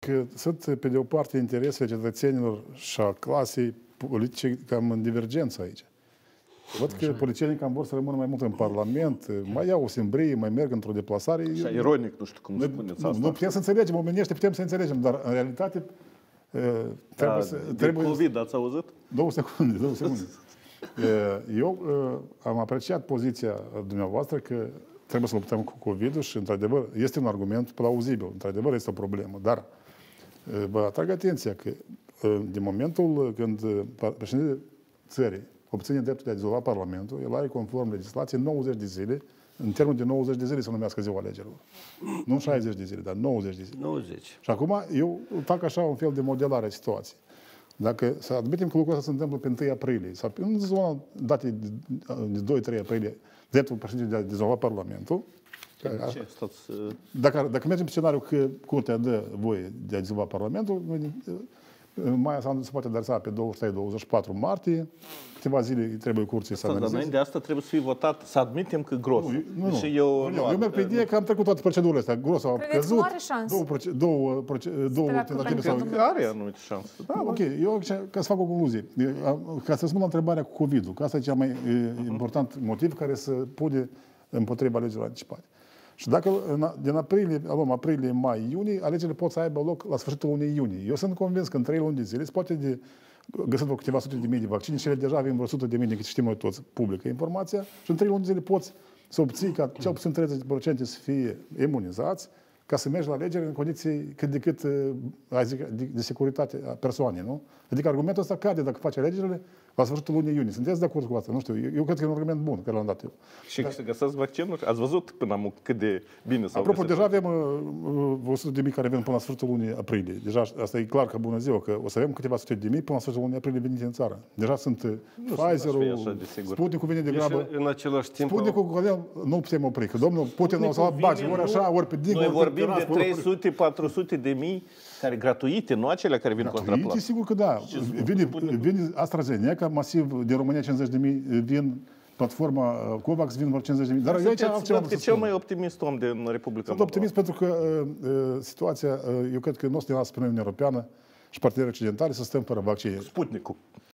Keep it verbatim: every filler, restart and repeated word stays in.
că sunt, pe de o parte, interesele cetățenilor și a clasei politice cam în divergență aici. Văd că politicienii cam vor să rămână mai mult în Parlament, mai iau o simbrie, mai merg într-o deplasare. Așa, ironic, nu știu cum spuneți nu, asta. Nu putem să înțelegem, omenește putem să înțelegem, dar în realitate trebuie Da, să... de Trebuie COVID, ați auzit? Două secunde, două secunde. Eu am apreciat poziția dumneavoastră că trebuie să luptăm cu COVID-ul și, într-adevăr, este un argument plauzibil. Într-adevăr, este o problemă. Dar vă atrag atenția că din momentul când președintele țării obține dreptul de a dizolva Parlamentul, el are, conform legislației, nouăzeci de zile, în termen de nouăzeci de zile să numească ziua alegerilor. Nu șaizeci de zile, dar nouăzeci de zile. nouăzeci. Și acum eu fac așa un fel de modelare a situației. Dacă să admitem că lucrul ăsta se întâmplă pe întâi aprilie, sau în zona date de doi-trei aprilie, dreptul președintelui de a dizolva Parlamentul, Ce? Stați, dacă, dacă mergem pe scenariu că Curtea dă voie de a dizolva Parlamentul, mai asta se poate adresa pe douăzeci și trei douăzeci și patru martie, câteva zile trebuie Curții să analizeze. Dar înainte de asta trebuie să fie votat, să admitem că gros. Nu, nu, nu. Și eu, eu, eu merg pe ideea că am trecut toate procedurile astea. Gros au Credeți căzut. că nu are șansă? Două, proce- două, proce- două tentative sau... cred că are anumite șanse. Da, ok. Eu, ca să fac o concluzie, ca să răspund la întrebarea cu COVID-ul, că asta e cel mai important motiv care să pune împotriva alegerilor anticipate. Și dacă din aprilie, luăm aprilie, mai, iunie, alegerile pot să aibă loc la sfârșitul lunii iunie. Eu sunt convins că în trei luni de zile se poate de, găsit vreo câteva sute de mii de vaccine și ele deja avem vreo sută de mii, de cât știm noi toți, publică informația, și în trei luni de zile poți să obții ca cel puțin treizeci la sută să fie imunizați, ca să mergi la alegeri în condiții cât de cât, zic, de, de securitate a persoanei, nu? Adică argumentul ăsta cade dacă faci alegerile la sfârșitul lunii iunie. Sunteți de acord cu asta? Nu știu, eu, eu cred că e un argument bun care l-am dat eu. Și da. Să găsesc vaccinuri? Ați văzut până acum cât de bine s-au Apropo, găsit? deja avem uh, o sută de mii care vin până la sfârșitul lunii aprilie. Deja asta e clar că bună ziua, că o să avem câteva sute de mii până la sfârșitul lunii aprilie venite în țară. Deja sunt uh, Pfizer-ul, Sputnik-ul vine de grabă. În același timp... Sputnik-ul nu putem opri, că domnul Putin o să la bagi, ori așa, ori pe dig, Noi ori vorbim pe de trei sute patru sute de mii care gratuite, nu acelea care vin contra plată. Sigur că da. Vine, vine AstraZeneca, masiv, din România cincizeci de mii, vin platforma Covax, vin vreo cincizeci de mii. Dar eu aici altceva că cel mai optimist om din Republica Sunt Moldova. optimist pentru că uh, situația, uh, eu cred că nu o să ne lasă pe noi Uniunea Europeană și partenerii occidentali să stăm fără vaccine. Sputnik-ul.